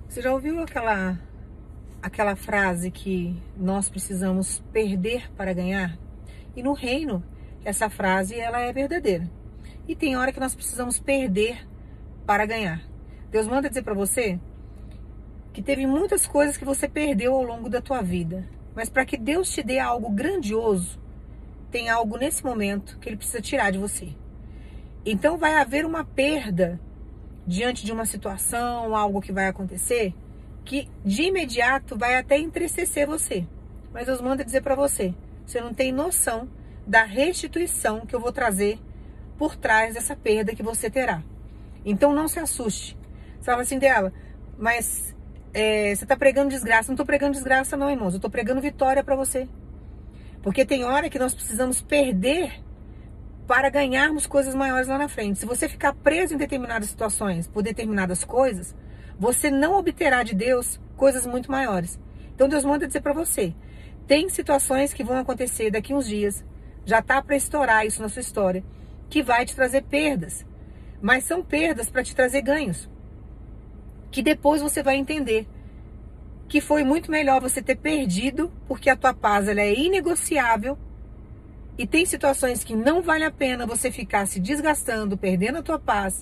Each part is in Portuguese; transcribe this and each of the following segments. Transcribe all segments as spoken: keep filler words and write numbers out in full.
Você já ouviu aquela, aquela frase que nós precisamos perder para ganhar? E no reino, essa frase ela é verdadeira. E tem hora que nós precisamos perder para ganhar. Deus manda dizer para você que teve muitas coisas que você perdeu ao longo da tua vida. Mas para que Deus te dê algo grandioso, tem algo nesse momento que Ele precisa tirar de você. Então vai haver uma perda diante de uma situação, algo que vai acontecer, que de imediato vai até entristecer você. Mas Deus manda dizer para você, você não tem noção da restituição que eu vou trazer por trás dessa perda que você terá. Então não se assuste. Você fala assim dela, mas é, você está pregando desgraça. Não estou pregando desgraça não, irmãos. Eu estou pregando vitória para você. Porque tem hora que nós precisamos perder para ganharmos coisas maiores lá na frente. Se você ficar preso em determinadas situações, por determinadas coisas, você não obterá de Deus coisas muito maiores. Então Deus manda dizer para você, tem situações que vão acontecer daqui uns dias, já está para estourar isso na sua história, que vai te trazer perdas. Mas são perdas para te trazer ganhos. Que depois você vai entender que foi muito melhor você ter perdido, porque a tua paz ela é inegociável. E tem situações que não vale a pena você ficar se desgastando, perdendo a tua paz,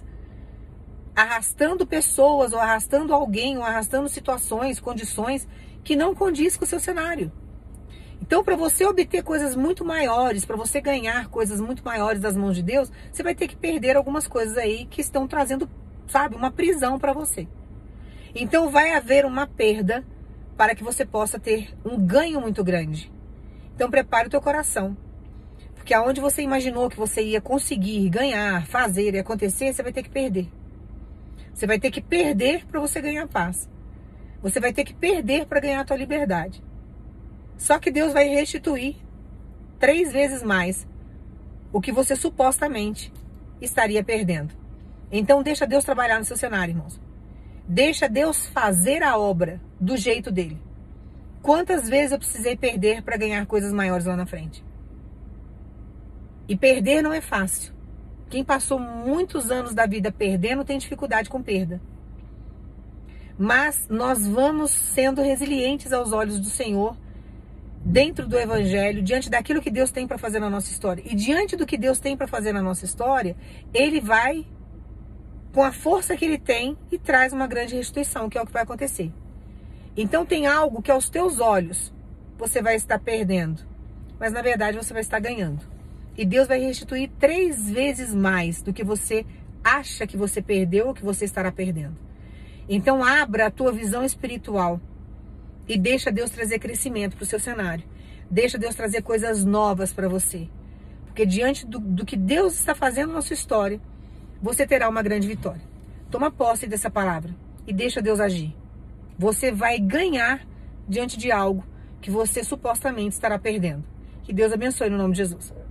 arrastando pessoas, ou arrastando alguém, ou arrastando situações, condições que não condiz com o seu cenário. Então, para você obter coisas muito maiores, para você ganhar coisas muito maiores das mãos de Deus, você vai ter que perder algumas coisas aí que estão trazendo, sabe, uma prisão para você. Então, vai haver uma perda para que você possa ter um ganho muito grande. Então, prepare o teu coração. Porque aonde você imaginou que você ia conseguir ganhar, fazer e acontecer, você vai ter que perder. Você vai ter que perder para você ganhar paz. Você vai ter que perder para ganhar a tua liberdade. Só que Deus vai restituir três vezes mais o que você supostamente estaria perdendo. Então deixa Deus trabalhar no seu cenário, irmãos. Deixa Deus fazer a obra do jeito dele. Quantas vezes eu precisei perder para ganhar coisas maiores lá na frente? E perder não é fácil. Quem passou muitos anos da vida perdendo tem dificuldade com perda. Mas nós vamos sendo resilientes aos olhos do Senhor, dentro do Evangelho, diante daquilo que Deus tem para fazer na nossa história. E diante do que Deus tem para fazer na nossa história, Ele vai, com a força que Ele tem, e traz uma grande restituição, que é o que vai acontecer. Então tem algo que aos teus olhos você vai estar perdendo, mas na verdade você vai estar ganhando. E Deus vai restituir três vezes mais do que você acha que você perdeu ou que você estará perdendo. Então abra a tua visão espiritual e deixa Deus trazer crescimento para o seu cenário. Deixa Deus trazer coisas novas para você. Porque diante do, do que Deus está fazendo na sua história, você terá uma grande vitória. Toma posse dessa palavra e deixa Deus agir. Você vai ganhar diante de algo que você supostamente estará perdendo. Que Deus abençoe no nome de Jesus.